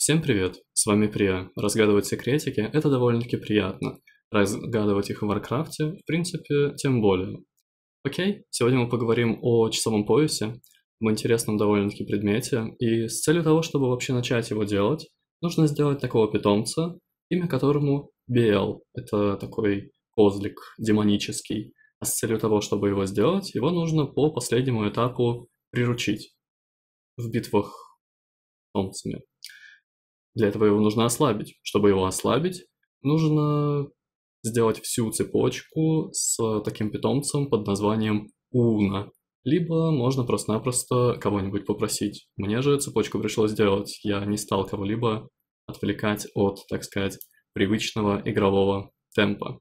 Всем привет, с вами Прия. Разгадывать секретики– это довольно-таки приятно. Разгадывать их в Варкрафте, в принципе, тем более. Окей, сегодня мы поговорим о часовом поясе, об интересном довольно-таки предмете, и с целью того, чтобы вообще начать его делать, нужно сделать такого питомца, имя которому Биэл. Это такой козлик демонический. А с целью того, чтобы его сделать, его нужно по последнему этапу приручить в битвах с питомцами. Для этого его нужно ослабить. Чтобы его ослабить, нужно сделать всю цепочку с таким питомцем под названием Уна. Либо можно просто-напросто кого-нибудь попросить. Мне же цепочку пришлось сделать. Я не стал кого-либо отвлекать от, так сказать, привычного игрового темпа.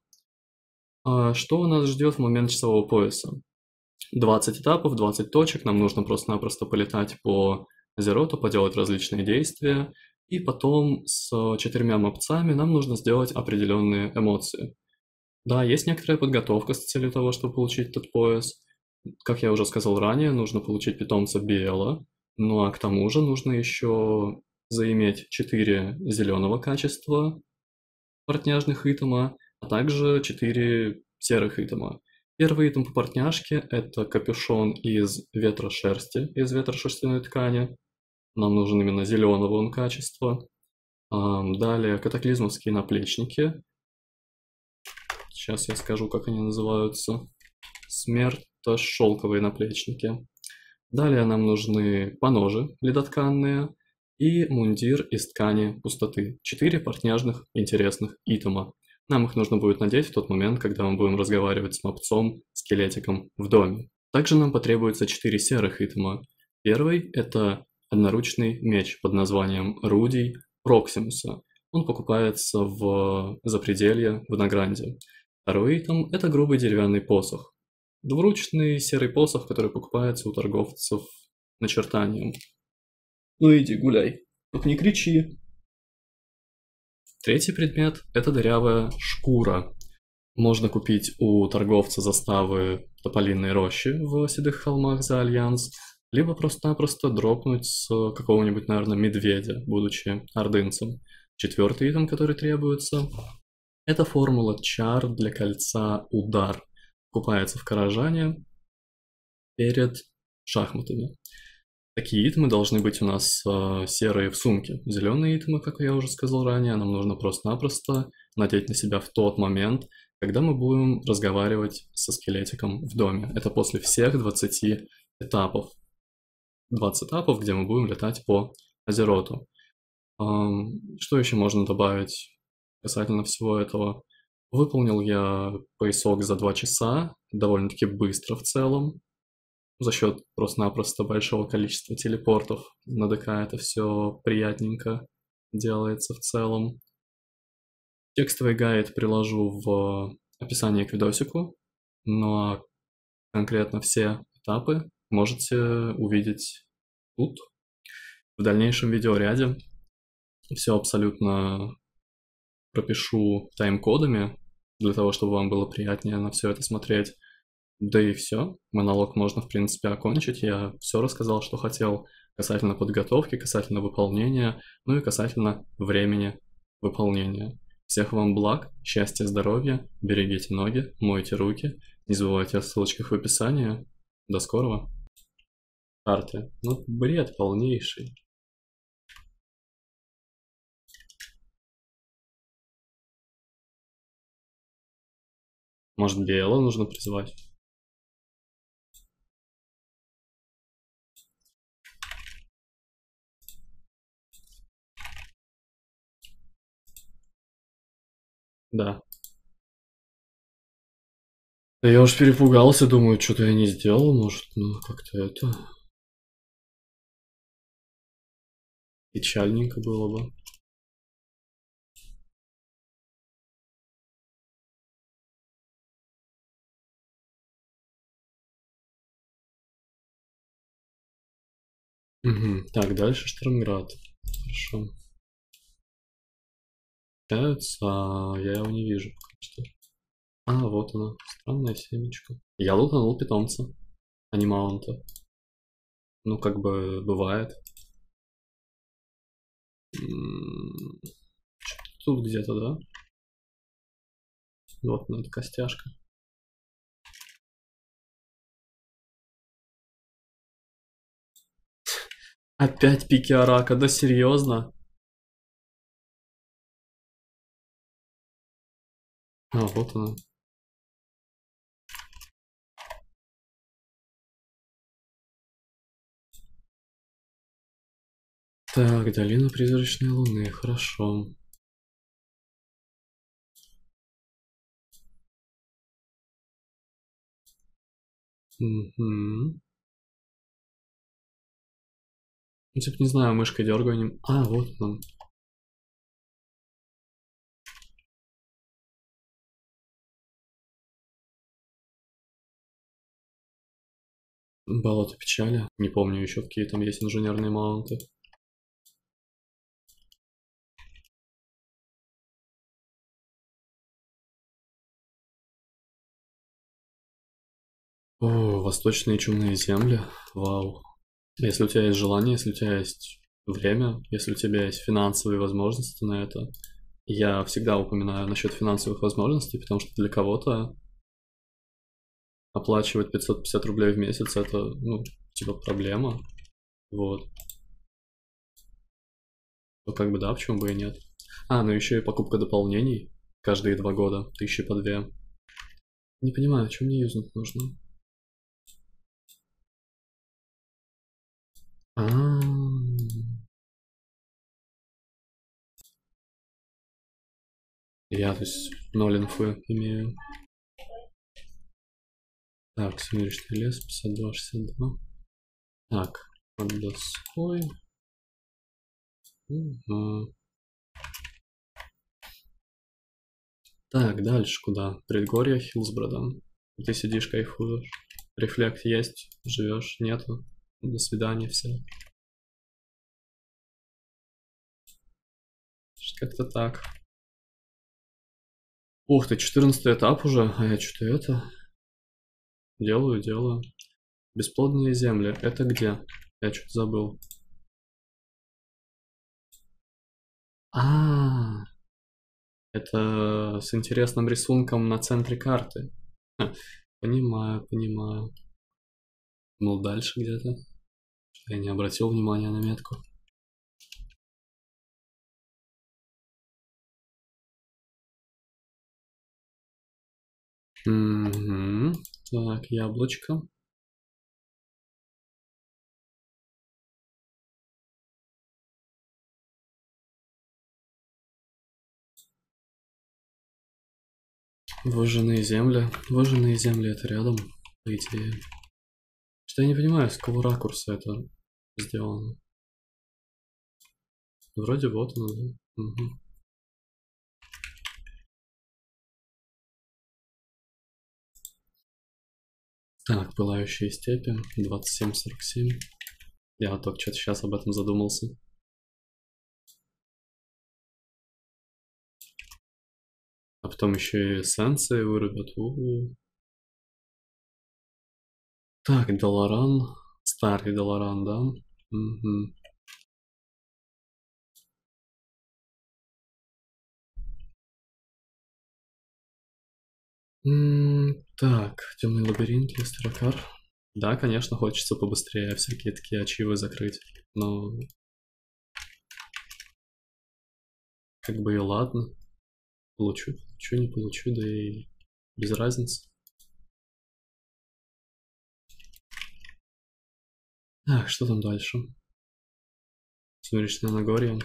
А что у нас ждет в момент часового пояса? 20 этапов, 20 точек. Нам нужно просто-напросто полетать по Азероту, поделать различные действия. И потом с 4 мопцами нам нужно сделать определенные эмоции. Да, есть некоторая подготовка с целью того, чтобы получить этот пояс. Как я уже сказал ранее, нужно получить питомца Биэла. Ну а к тому же нужно еще заиметь 4 зеленого качества портняжных итема, а также 4 серых итема. Первый итем по портняжке– это капюшон из ветрошерсти, из ветрошерстяной ткани. Нам нужен именно зеленого он качества. Далее катаклизмовские наплечники. Сейчас я скажу, как они называются. Смертошелковые наплечники. Далее нам нужны поножи ледотканные и мундир из ткани пустоты. 4 портняжных интересных итема. Нам их нужно будет надеть в тот момент, когда мы будем разговаривать с мопцом-скелетиком в доме. Также нам потребуется 4 серых итема. Первый – это одноручный меч под названием Рудий Проксимуса. Он покупается в Запределье в Награнде. Второй итем – это грубый деревянный посох. Двуручный серый посох, который покупается у торговцев начертанием. Ну иди гуляй, только не кричи. Третий предмет – это дырявая шкура. Можно купить у торговца заставы Тополиной рощи в Седых холмах за Альянс, либо просто-напросто дропнуть с какого-нибудь, наверное, медведя, будучи ордынцем. Четвертый итем, который требуется, это формула чар для кольца удар. Покупается в Каражане перед шахматами. Такие итемы должны быть у нас серые в сумке. Зеленые итемы, как я уже сказал ранее, нам нужно просто-напросто надеть на себя в тот момент, когда мы будем разговаривать со скелетиком в доме. Это после всех 20 этапов. 20 этапов, где мы будем летать по Азероту. Что еще можно добавить касательно всего этого? Выполнил я поясок за 2 часа, довольно-таки быстро в целом, за счет просто-напросто большого количества телепортов. На ДК это все приятненько делается в целом. Текстовый гайд приложу в описании к видосику, но конкретно все этапы можете увидеть тут. В дальнейшем видеоряде все абсолютно пропишу тайм-кодами, для того, чтобы вам было приятнее на все это смотреть. Да и все. Монолог можно, в принципе, окончить. Я все рассказал, что хотел касательно подготовки, касательно выполнения, ну и касательно времени выполнения. Всех вам благ, счастья, здоровья, берегите ноги, мойте руки, не забывайте о ссылочках в описании. До скорого. Карты. Ну, бред полнейший. Может, Биэла нужно призывать? Да. Да я уж перепугался, думаю, что-то я не сделал, может, ну, как-то это... Печальненько было бы. Мгм. Так, дальше Штормград. Хорошо. Общаются, а я его не вижу пока что. А, вот она. Странная семечко. Я лутанул питомца, а не маунта. Ну, как бы бывает. Тут где-то, да? Вот, ну, это костяшка. Опять пики Арака, да серьезно? А, вот она. Так, долина призрачной луны, хорошо. Угу. Ну, типа, не знаю, мышкой дергаю. А, вот он. Болото печали. Не помню еще, какие там есть инженерные маунты. О, восточные чумные земли. Вау. Если у тебя есть желание, если у тебя есть время, если у тебя есть финансовые возможности на это, я всегда упоминаю насчет финансовых возможностей, потому что для кого-то оплачивать 550 рублей в месяц это, ну, типа проблема. Вот. Ну, как бы да, почему бы и нет. А, ну еще и покупка дополнений каждые 2 года, 1000 по 2. Не понимаю, что мне юзнуть нужно. А, я, то есть, 0 инфы имею. Так, сумеречный лес, 52-62. Так, под доской. Мгм. Так, дальше куда? Предгорье Хиллсброда. Ты сидишь, кайфуешь. Рефлект есть, живешь, нету. До свидания, все. Как-то так. Ух ты, 14 этап уже, а я что-то это делаю. Бесплодные земли, это где? Я что-то забыл. А, это с интересным рисунком на центре карты. Ха, понимаю. Ну, дальше где-то. Я не обратил внимания на метку. Угу. Так, яблочко. Выжженные земли. Выжженные земли это рядом, по идее. Что я не понимаю, с какого ракурса это сделано. Вроде вот оно, да? Мгм. Так, пылающие степи, 27-47. Я вот только что-то сейчас об этом задумался. А потом еще и эссенции вырубят. Так, Долоран. Старый Долоран, да? Мгм. Так, темный лабиринт, Листрокар. Да, конечно, хочется побыстрее всякие такие ачивы закрыть. Но как бы и ладно. Получу, не получу, да и без разницы. Так, что там дальше? Сумеречное Нагорье.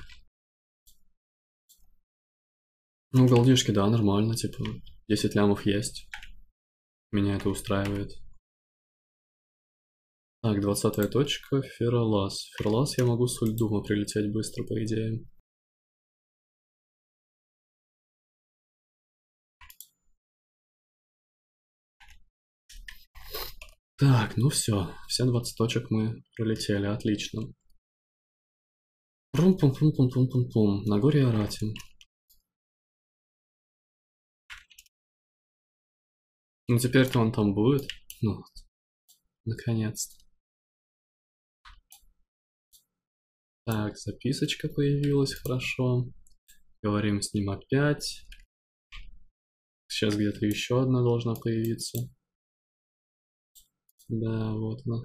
Ну, голдишки, да, нормально, типа, 10 лямов есть. Меня это устраивает. Так, 20-я точка, Феролаз. Феролаз я могу с Ульдума прилететь быстро, по идее. Так, ну все 20 точек мы пролетели, отлично. Пум-пум-пум-пум-пум-пум-пум. Нагорье Арати. Ну теперь-то он там будет. Ну, наконец-то. Так, записочка появилась, хорошо. Говорим с ним опять. Сейчас где-то еще одна должна появиться. Да, вот она.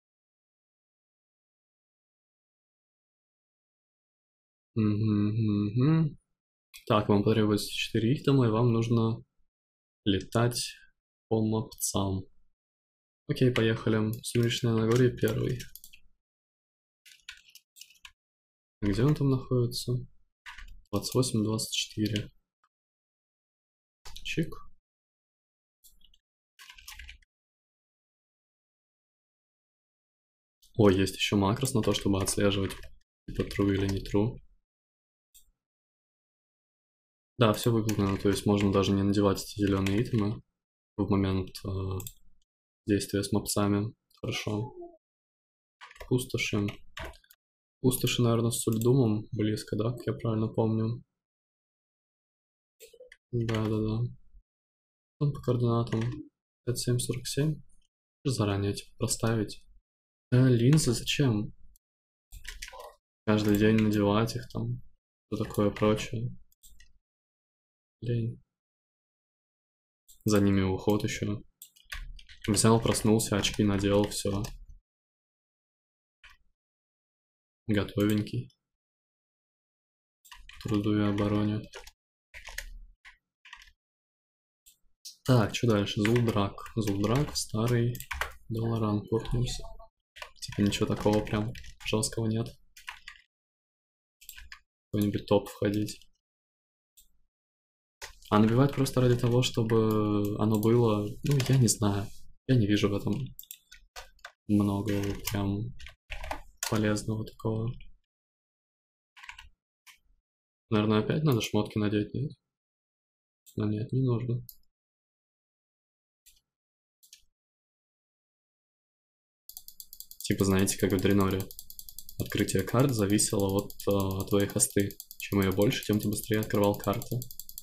Угу. Так, вам потребуется 4 итема, и вам нужно летать по мапцам. Окей, поехали. Сумеречное Нагорье первый. Где он там находится? 28-24. Чик. Ой, есть еще макрос на то, чтобы отслеживать, типа true или не true. Да, все выполнено, то есть можно даже не надевать эти зеленые итемы в момент действия с мопсами. Хорошо. Пустоши. Пустоши, наверное, с Сульдумом близко, да, как я правильно помню. Да. Там по координатам 57-47. Заранее типа проставить. Линзы зачем? Каждый день надевать их там. Что такое прочее. Лень. За ними уход еще. Взял, проснулся, очки надел, все. Готовенький. Труду и обороне. Так, что дальше? Зулдрак. Зулдрак, старый. Долларан, портнулся. Типа ничего такого прям жесткого нет. Какой-нибудь топ входить. А набивать просто ради того, чтобы оно было... Ну, я не знаю. Я не вижу в этом много прям полезного такого. Наверное, опять надо шмотки надеть, нет? Но нет, не нужно. Типа, знаете, как в Дреноре. Открытие карт зависело от твоей хосты. Чем ее больше, тем ты быстрее открывал карты.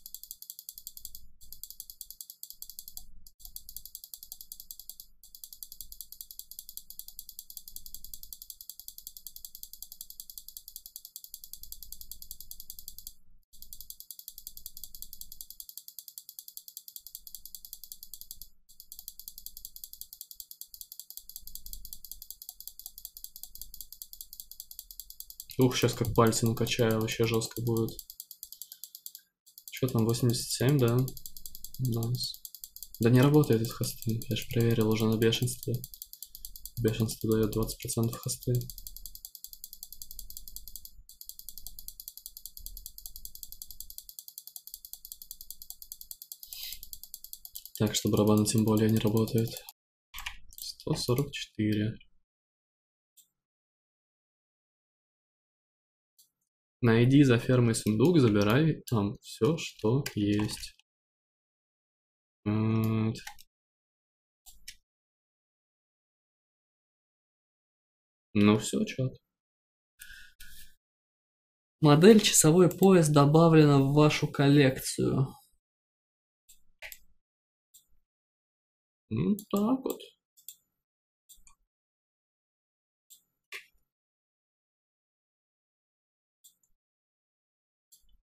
Ух, сейчас как пальцы накачаю, вообще жестко будет. Что там, 87, да? Nice. Да не работает из хосты, я же проверил уже на бешенстве. Бешенство дает 20% хосты. Так что барабаны тем более не работает. 144. Найди за фермой сундук, забирай там все, что есть. Вот. Ну все, чат. Модель часовой пояс добавлена в вашу коллекцию. Ну так вот.